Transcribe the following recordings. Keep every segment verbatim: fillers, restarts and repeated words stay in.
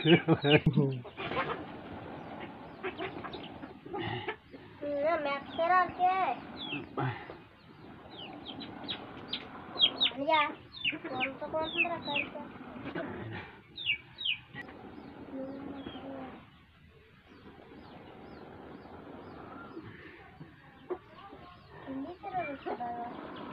Ya, ¿cuánto cuánto la carta? Ini terus bawah.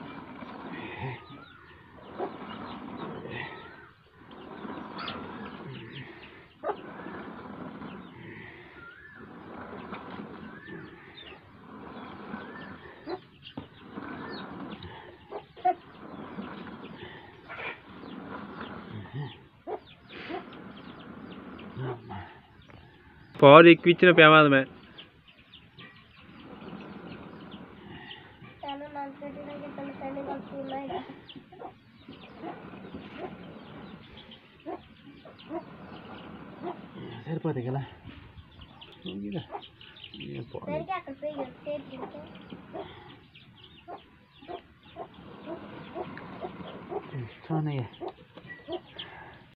बहुत एक picture पे आवाज में సరిపోతే కదా చాలా